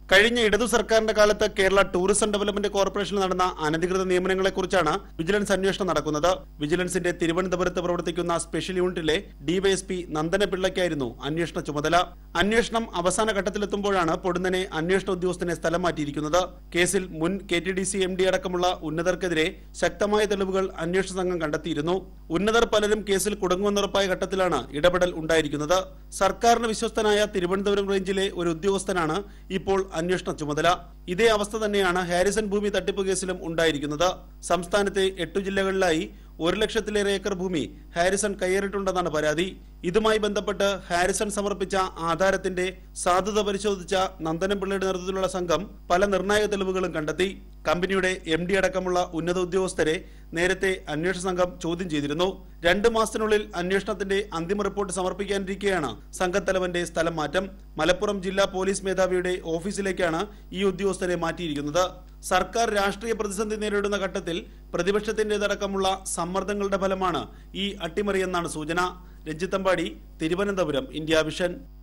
കഴിഞ്ഞ ഇടതു സർക്കാരിന്റെ കാലത്ത് കേരള ടൂറിസം ഡെവലപ്മെന്റ് കോർപ്പറേഷനിൽ നടന്ന അനധികൃത നിയമനങ്ങളെക്കുറിച്ചാണ് വിജിലൻസ് അന്വേഷണം നടക്കുന്നത്. വിജിലൻസിന്റെ തിരുവനന്തപുരത്ത് പ്രവർത്തിക്കുന്ന സ്പെഷ്യൽ യൂണിറ്റിലെ ഡിവൈഎസ്പി നന്ദനപിള്ളയ്ക്കായിരുന്നു അന്വേഷണ ചുമതല. അന്വേഷണം അവസാന ഘട്ടത്തിലെത്തുമ്പോഴാണ് പൊടുന്നനെ അന്വേഷണ ഉദ്യോഗസ്ഥനെ സ്ഥലം മാറ്റിയിരിക്കുന്നത്. കേസിൽ മുൻ KTDC MD അടക്കമുള്ള ഉന്നതർക്കെതിരെ ശക്തമായ തെളിവുകൾ അന്വേഷണ സംഘം കണ്ടെത്തിയിരുന്നു. ഉന്നതർ പലരും കേസിൽ കുടുങ്ങുമെന്നുറപ്പായ ഘട്ടത്തിലാണ് ഇടപെടൽ ഉണ്ടായിരിക്കുന്നത്. സർക്കാരിന് വിശ്വസ്തനായ തിരുവനന്തപുരം റേഞ്ചിലെ ഒരു ഉദ്യോഗസ്ഥനാണ് ഇപ്പോൾ അന്വേഷണ ചുമതല. ഇതേ അവസ്ഥ തന്നെയാണ് ഹാരിസൺ ഭൂമി തട്ടിപ്പ് കേസിലും ഉണ്ടായിരിക്കുന്നത്. സംസ്ഥാനത്തെ 8 ജില്ലകളിലായി 1 ലക്ഷത്തിലേറെ ഏക്കർ ഭൂമി ഹാരിസൺ കയ്യേറിയിട്ടുണ്ടെന്നാണ് പരാതി. ഇതുമായി ബന്ധപ്പെട്ട് ഹാരിസൺ സമർപ്പിച്ച ആധാരത്തിന്റെ സാധുത പരിശോധിച്ച നന്ദനപിള്ളയുടെ നേതൃത്വത്തിലുള്ള സംഘം പല നിർണായക തെളിവുകളും കണ്ടെത്തി. കമ്പനിയുടെ MD അടക്കമുള്ള ഉന്നത ഉദ്യോഗസ്ഥരെ നേരത്തെ അന്വേഷണ സംഘം ചോദ്യം ചെയ്തിരുന്നു. 2 മാസത്തിനുള്ളിൽ അന്വേഷണത്തിന്റെ അന്തിമ റിപ്പോർട്ട് സമർപ്പിക്കാനിരിക്കെയാണ് സംഘത്തലവന്റെ സ്ഥലം മാറ്റം. മലപ്പുറം ജില്ലാ പോലീസ് മേധാവിയുടെ ഓഫീസിലേക്കാണ് ഈ ഉദ്യോഗസ്ഥരെ മാറ്റിയിരിക്കുന്നത്. സർക്കാർ രാഷ്ട്രീയ പ്രതിസന്ധി നേരിടുന്ന ഘട്ടത്തിൽ പ്രതിപക്ഷത്തിന്റേതടക്കമുള്ള സമ്മർദ്ദങ്ങളുടെ ഫലമാണ് ഈ അട്ടിമറിയെന്നാണ് സൂചന. രഞ്ജിത്തമ്പാടി, തിരുവനന്തപുരം, ഇന്ത്യ വിഷൻ.